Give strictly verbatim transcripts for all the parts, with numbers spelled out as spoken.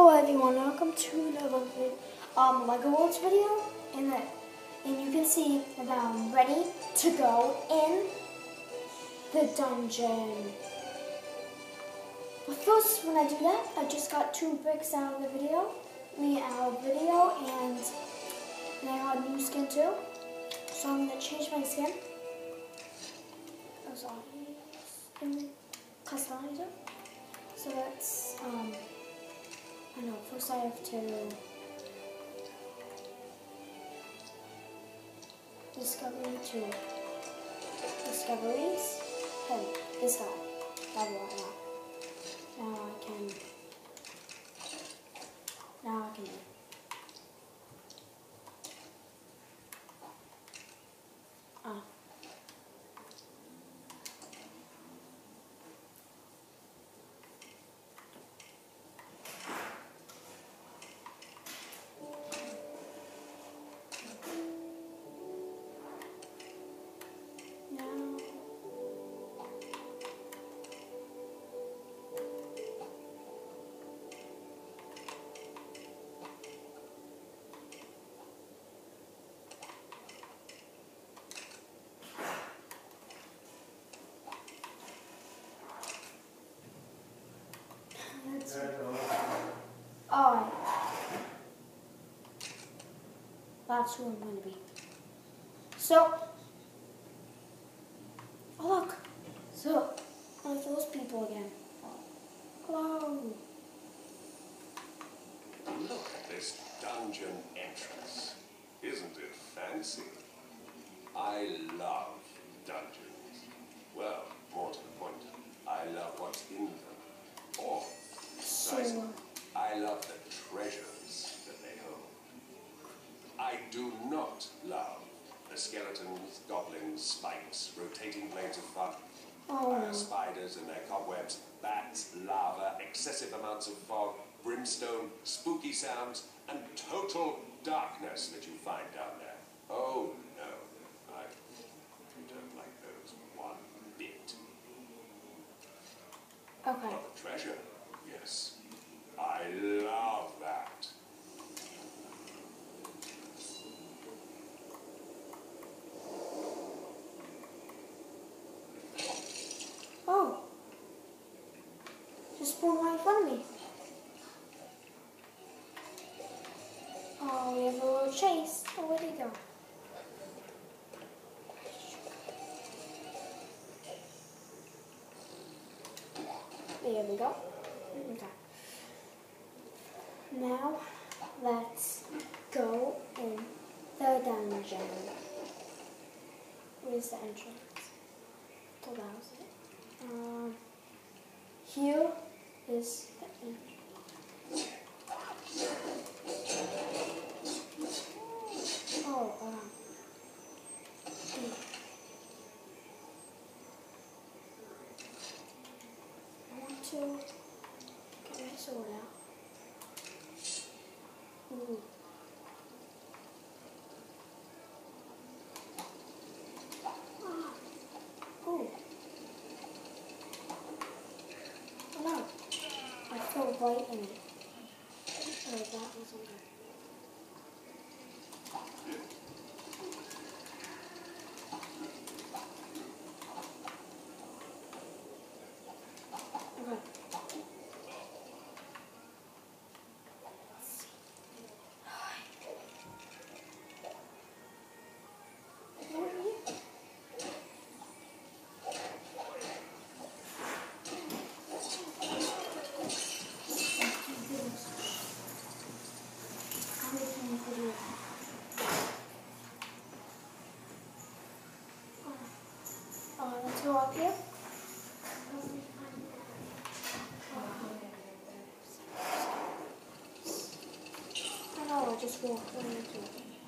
Hello everyone, welcome to another vid um, Lego Worlds video, and, that, and you can see that I'm ready to go in the dungeon. But first, when I do that, I just got two bricks out of the video, me out of video, and, and I got a new skin too. So I'm going to change my skin. As always, customizer. So that's, um, I know, first I have to discovery to discoveries. Hey, this guy. That one now. Now I can now I can Ah. Alright. That's who I'm going to be. So, oh look. So, one of those people again. Hello. Look at this dungeon entrance. Isn't it fancy? I love dungeons. Well, more to the point, I love what's in them. Or, precisely, So, I love the treasures that they hold. I do not love the skeletons, goblins, spikes, rotating blades of fire, oh, fire spiders and their cobwebs, bats, lava, excessive amounts of fog, brimstone, spooky sounds, and total darkness that you find down there. Oh no, I don't like those one bit. okay. But the treasure, yes, I love that. Oh. Just spawned right in front of me. Oh, we have a little chase. Oh, where'd he go? There we go. Okay. Now, let's go in the dungeon. Where's the entrance? So that was it. Um, here is the entrance. Oh, um. I want to get my sword out. Ooh. Ah. Oh. Oh no. I fell right in it. Oh, that wasn't good. Okay. Uh, let's go up here. I know, I just walked right into it.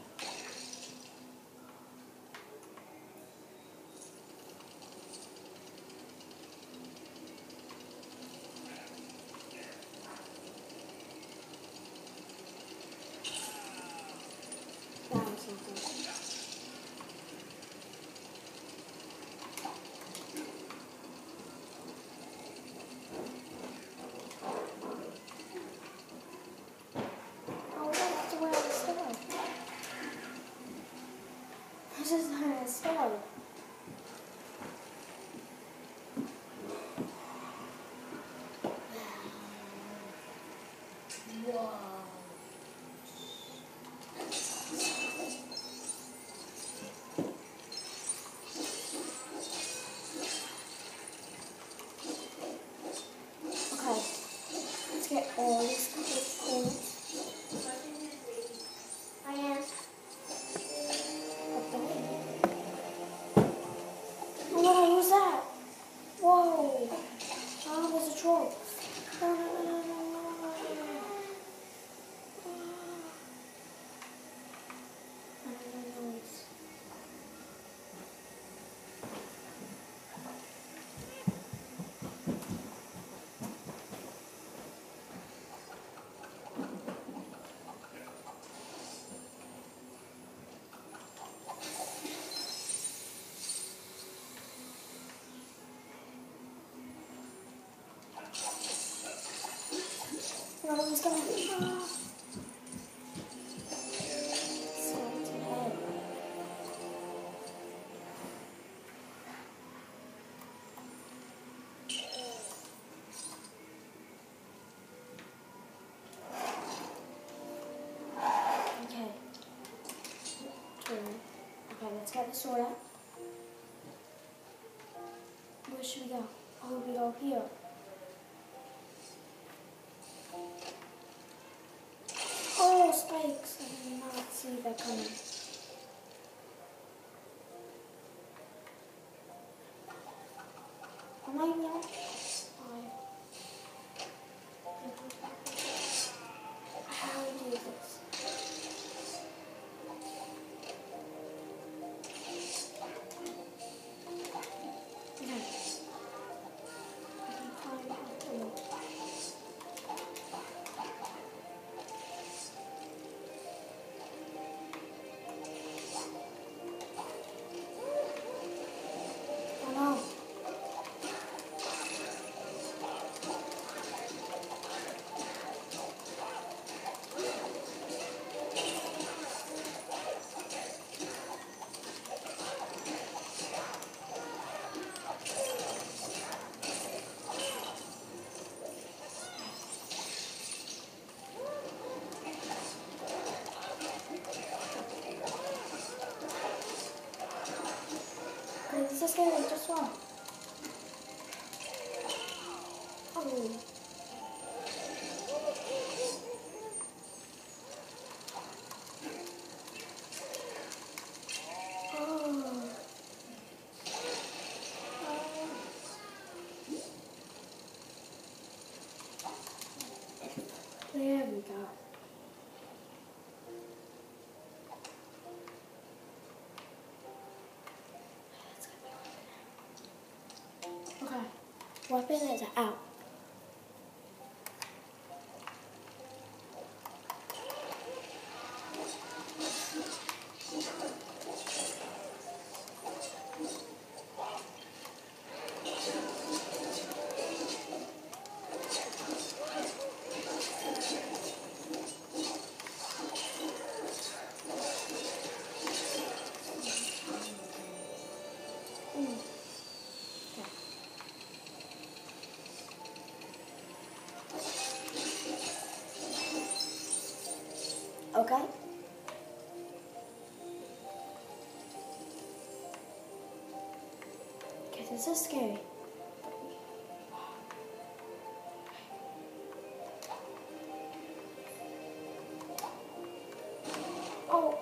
That was something. Whoa. Okay, let's get all these coins. I am. Oh no, who's that? Whoa. Oh, there's a troll. No, no, no, no, no, no, no, no. I don't know noise. No, he's gonna. Ah. Skeleton head. Okay. Two. Okay, let's get the sword out. Where should we go? Oh, we go here. Oh, spikes! I did not see that coming. Am I wrong? How do you do this? Okay. I can climb up the wall. Oh no. Okay, this is scary, just one. Oh. Oh. There we go. Okay, weapon is out. Mm. Okay. Okay. Okay, this is scary. Oh.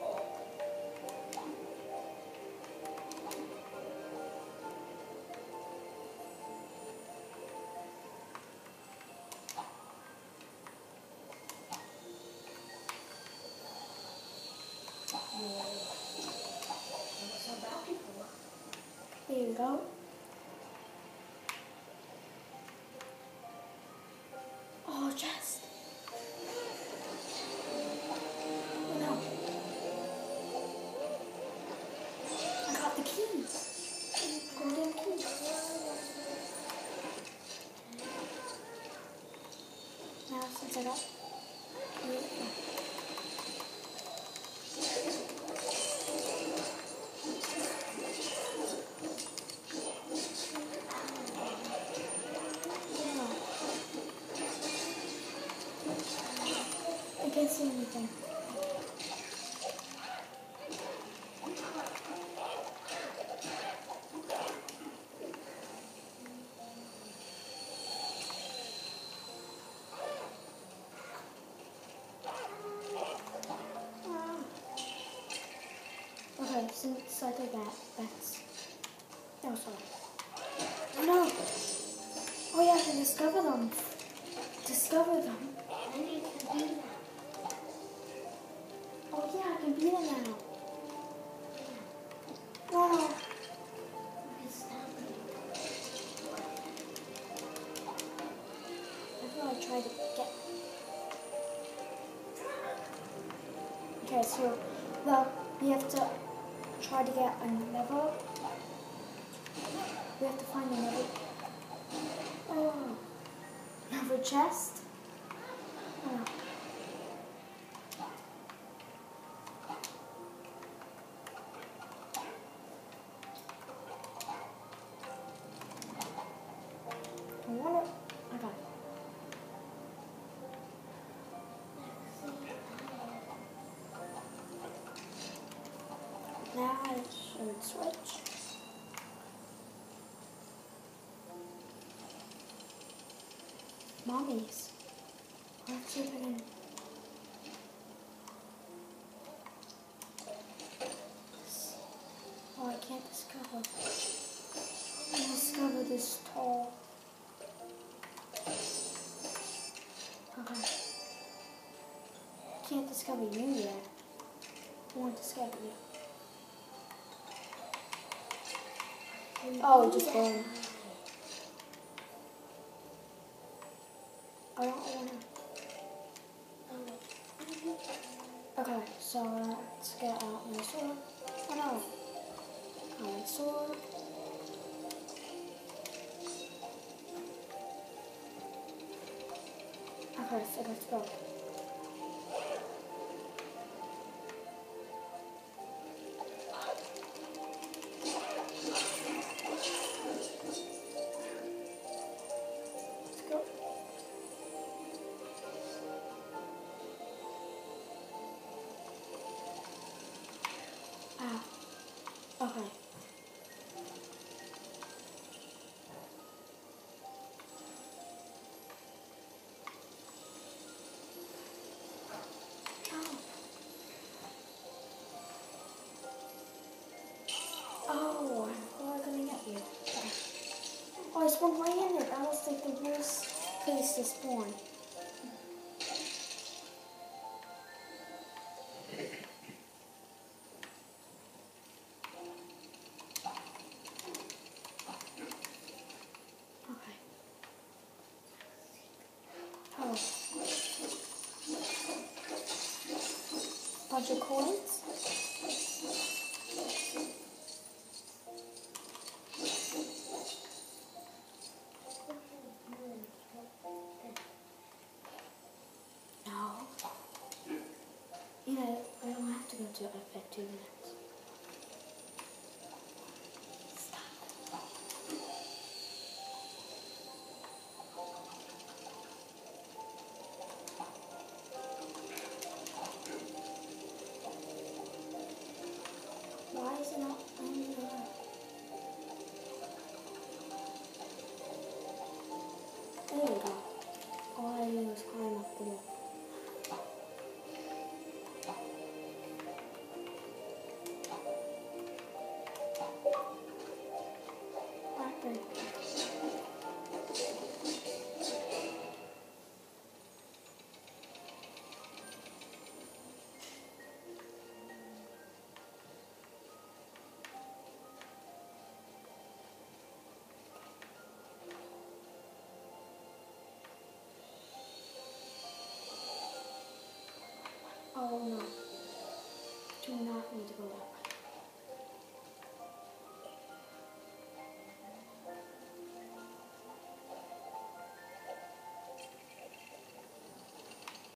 There you go. Oh, chest. No. I got the keys. Golden keys. Now, since I got keys. I can't see anything. Okay, since I did that, that's... No, sorry. Oh no! Oh yeah, I can discover them. Discover them. And you can do that. Oh yeah, I can beat them now. Wow. You can stop it. I thought I tried to get... Okay, so, well, we have to try to get another... We have to find another... Oh, another chest? Oh. I wonder... I got it. Now I should switch. Mommies. Let's see if I can... Oh, I can't discover. I can't discover this tall. Okay. Can't discover you yet. I won't discover you. Oh, just burned. I don't want to. Okay, so let's get out my sword. Oh no. Oh, my sword. Okay, so let's go. Let's go. Ah. Okay. Oh, how am I gonna get you? Okay. Oh, I spawned right in it. That was like the worst place to spawn. Okay. Oh. Bunch of coins. No. You know, I don't have to go to it for two minutes. Stop. Why is it not on there? There we go. All I do is climb up the wall. Back there. Oh no. Do not need to go that way.